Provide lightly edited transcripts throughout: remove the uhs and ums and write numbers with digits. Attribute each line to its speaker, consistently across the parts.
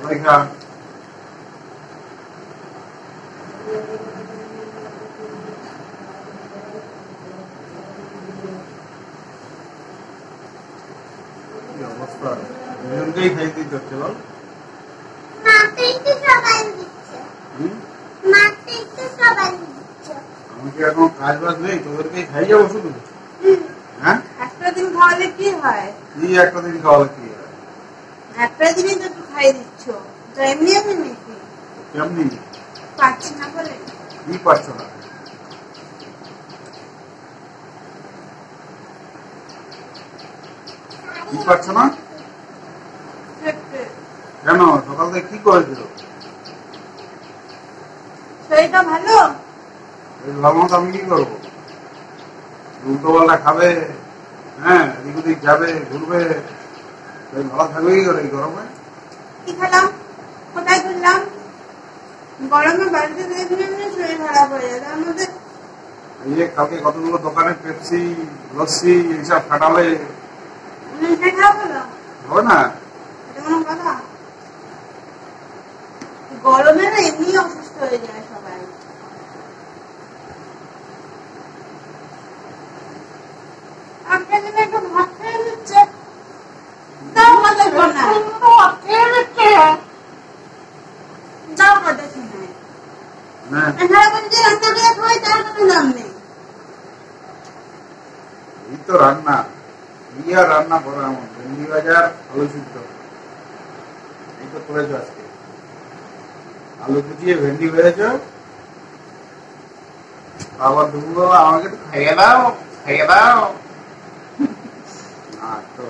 Speaker 1: দেখা অবস্থা দুজনকেই খাইতে হচ্ছে বল আমি কি এখন কাজ বাজ নেই তোদেরকেই খাই যাবো শুধু হ্যাঁ
Speaker 2: একটা দিন খাওয়ালে কি হয়
Speaker 1: কি একটা দিন খাওয়ালে কি হয়
Speaker 2: একটা দিনই তো একটু খাই দিচ্ছ তো এমনি এমনি নাকি
Speaker 1: কেমনি
Speaker 2: পাচ্ছি না বলে
Speaker 1: কি পাচ্ছ না কি পাচ্ছ না কেন সকাল থেকে কি করেছিল
Speaker 2: শরীরটা ভালো
Speaker 1: ভালো মতো আমি কি করবো উল্টো পাল্টা খাবে হ্যাঁ এদিক ওদিক যাবে ঘুরবে ভালো থাকবে কি করে এই গরমে
Speaker 2: কি খেলাম কোথায় ঘুরলাম গরমে বাড়িতে দেখলে শরীর খারাপ হয়ে যায় তার মধ্যে
Speaker 1: এই যে কালকে কতগুলো দোকানে পেপসি লস্যি এইসব খাটালে
Speaker 2: খারাপ হলো
Speaker 1: হবে না
Speaker 2: এটা কোনো কথা গরমে না এমনি অসুস্থ হয়ে যায় সবাই একটা দিনে একটু ভাত খেয়ে নিচ্ছে তাও কথা শোনায় তাও কথা শোনায় সারাক্ষণ যে রান্না করে খাওয়াই তার কোনো দাম নেই
Speaker 1: এই তো রান্না কি আর রান্না করা আমার ভেন্ডি বাজার আলু সিদ্ধ এই তো করেছ আজকে আলু কুচিয়ে ভেন্ডি ভেজেছ আবার দুপুরবেলা আমাকে একটু খাইয়ে দাও না তো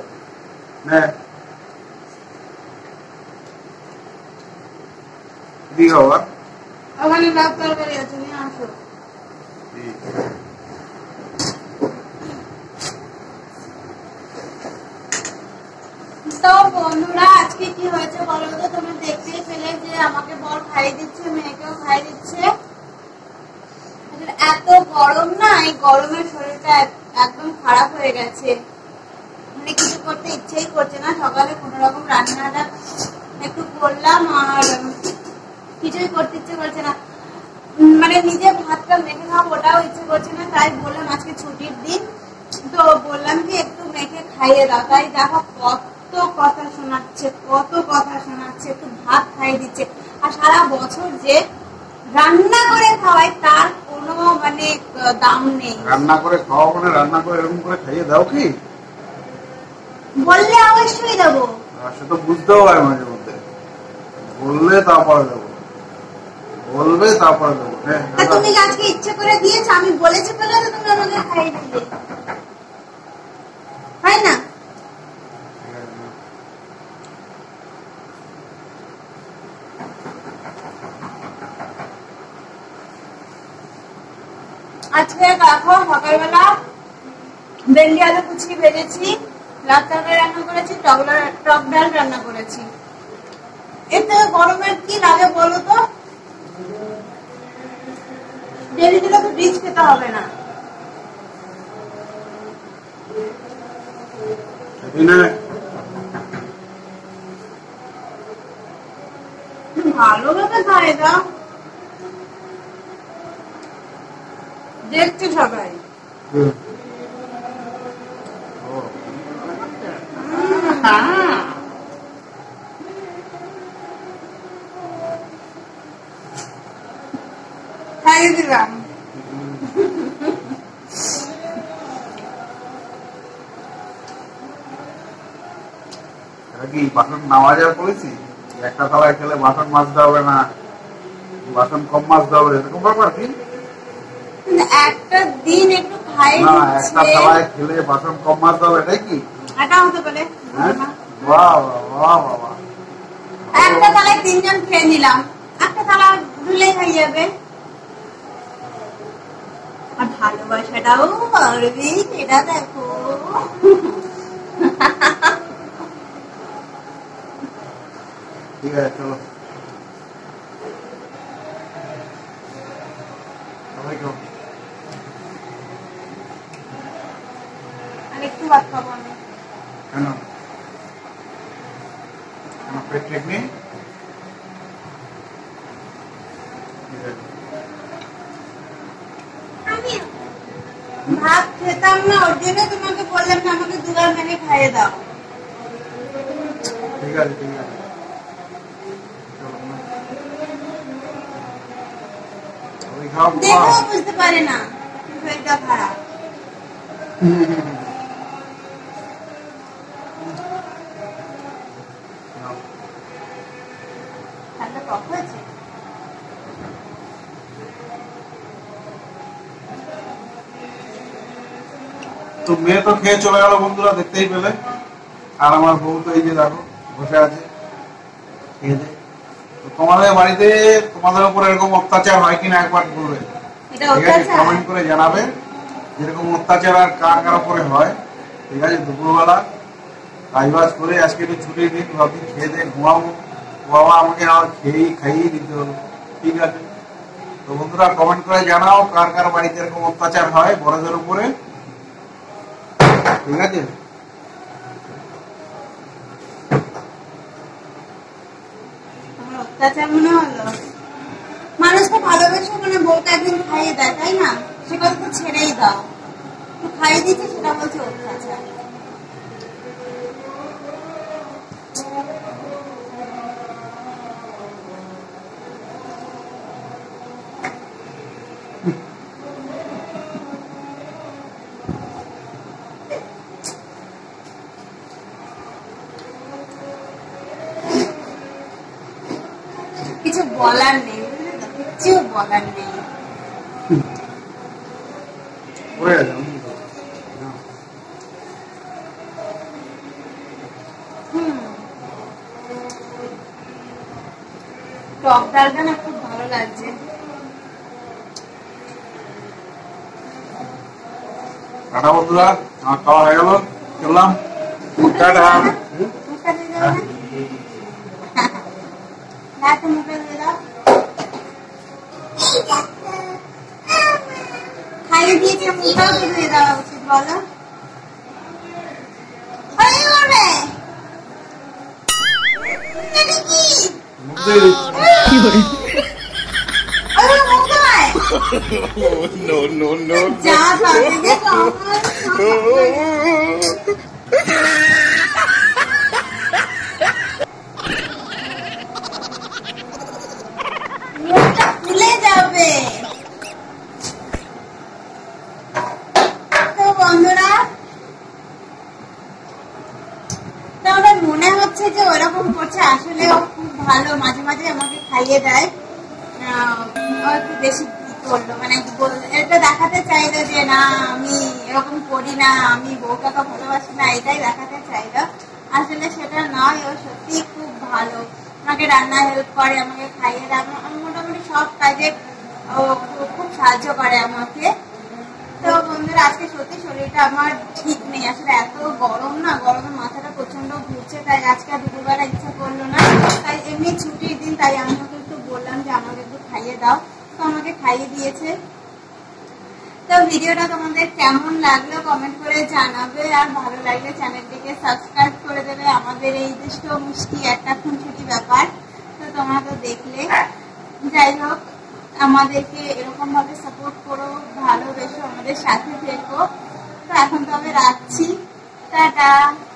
Speaker 1: কি খবর
Speaker 2: ওখানে ডাব তরকারি আছে নিয়ে আসো তো বন্ধুরা আজকে কি হয়েছে বলো তো তুমি দেখতেই পেলে যে আমাকে বল খাইয়ে দিচ্ছে মেয়েকেও খাইয়ে দিচ্ছে এত গরম না এই গরমের শরীরটা একদম খারাপ হয়ে গেছে মানে কিছু করতে ইচ্ছেই করছে না সকালে কোনো রকম রান্নাটা একটু করলাম আর কিছুই করতে ইচ্ছে করছে না মানে নিজে ভাতটা মেখে খাবো ওটাও ইচ্ছে করছে না তাই বললাম আজকে ছুটির দিন তো বললাম যে একটু মেখে খাইয়ে দাও তাই দেখো কত কথা শোনাচ্ছে একটু ভাত খাইয়ে দিচ্ছে আর সারা বছর যে রান্না করে খাওয়াই তার কোনো মানে দাম নেই
Speaker 1: রান্না করে খাওয়া মানে রান্না করে এরকম করে খাইয়ে দাও কি
Speaker 2: বললে অবশ্যই দেবো
Speaker 1: সে তো বুঝতেও হয় মাঝে মধ্যে বললে তারপরে দেবো
Speaker 2: তুমি আজকে ইচ্ছে করে দিয়েছো আমি বলেছি বলে তো তুমি আমাকে খাইয়ে দিলে হয় না আজকে দেখো সকালবেলা ভেন্ডি আলু কুচি ভেজেছি লাল তরকারি রান্না করেছি টক ডাল রান্না করেছি এতে গরমের কি লাগে বলো তো ডেলি দিলে তো রিচ খেতে হবে না ভালোভাবে খাই দাও দেখছি সবাই খাইয়ে দিলাম
Speaker 1: কি বাসন নামাজার বলেছি একটা থালায় খেলে বাসন মাজতে হবে না বাসন কম মাজতে হবে এরকম ব্যাপার কি
Speaker 2: একটা দিন একটু খাই
Speaker 1: না একটা থালায় খেলে বাসন কম মাজতে হবে এটাই কি
Speaker 2: এটা হতে পারে
Speaker 1: বাবা
Speaker 2: একটা থালায় তিনজন খেয়ে নিলাম একটা থালা ধুলে হয়ে যাবে আর ভালোবাসাটাও পারবি এটা দেখো
Speaker 1: ঠিক আছে চলো
Speaker 2: আর একটু ভাত খাবো আমি
Speaker 1: কেন পেট ঠিক নেই
Speaker 2: ভাত খেতাম না, ওর জন্য তোমাকে বললাম না আমাকে দুবার মেনে খাইয়ে দাও।
Speaker 1: ঠিক আছে ঠিক আছে,
Speaker 2: দেখো বুঝতে পারে না শরীরটা খারাপ। ঠান্ডা টক হয়েছে।
Speaker 1: তো মেয়ে তো খেয়ে চলে গেল বন্ধুরা, দেখতেই পেলে। আর আমার বউ তো এই যে দেখো বসে আছে খেয়ে দে। তো তোমাদের বাড়িতে তোমাদের উপর এরকম অত্যাচার হয় কিনা একবার বলবে, ঠিক আছে? কমেন্ট করে জানাবে যেরকম অত্যাচার আর কার কার উপরে হয়, ঠিক আছে? দুপুরবেলা কাজবাজ করে আজকে একটু ছুটির দিন, ভাবছি খেয়ে দিয়ে ঘুমাবো, বাবা আমাকে আর খাইয়ে দিতে হলো, ঠিক আছে? তো বন্ধুরা কমেন্ট করে জানাও কার কার বাড়িতে এরকম অত্যাচার হয় বড়দের উপরে, ঠিক আছে?
Speaker 2: অত্যাচার মনে হলো, মানুষ তো ভালোবেসে মানে বউটা একদিন খাইয়ে দেয়, তাই না? সে কথা তো ছেড়েই দাও, খাইয়ে দিচ্ছে সেটা বলছে অত্যাচার। কিছু বলার নেই, বুঝলে তো, কিছু বলার নেই। টক ডালটা না খুব ভালো লাগছে।
Speaker 1: টাটা বন্ধুরা, আমার খাওয়া হয়ে গেল, চললাম, টাটা।
Speaker 2: খাইয়ে দিয়েছে, মুখটাও ধুয়ে দেওয়া উচিত বলো। ফুলে যাবে। তো বন্ধুরা, তো আমার মনে হচ্ছে যে ওরকম করছে, আসলে ও খুব ভালো, মাঝে মাঝে আমাকে খাইয়ে দেয়। একটু বেশি করলো, মানে এটা দেখাতে চাইলো যে না আমি এরকম করি না, আমি বউটাকে ভালোবাসি না, এটাই দেখাতে চাইলো। আসলে সেটা নয়, ও সত্যি খুব ভালো, আমাকে রান্না হেল্প করে, আমাকে খাইয়ে দেয়, আমি মোটামুটি সব কাজে ও খুব সাহায্য করে আমাকে। তো বন্ধুরা আজকে সত্যি শরীরটা আমার ঠিক নেই, আসলে এত গরম না, গরমে মাথাটা প্রচন্ড ঘুরছে, তাই আজকে দুপুরবেলা ইচ্ছা করলো না, তাই এমনি ছুটির দিন, তাই আমি ওকে একটু বললাম যে আমাকে একটু খাইয়ে দাও, তো আমাকে খাইয়ে দিয়েছে। তো ভিডিওটা তোমাদের কেমন লাগলো কমেন্ট করে জানাবে, আর ভালো লাগলে চ্যানেলটিকে সাবস্ক্রাইব করে দেবে। আমাদের এই দুষ্ট মিষ্টি একটা খুনসুটি ব্যাপার তো তোমরা তো দেখলে, যাই হোক আমাদেরকে এরকম ভাবে সাপোর্ট করো, ভালোবেসো, আমাদের সাথে থেকো। তো এখন তবে রাখছি, টাটা।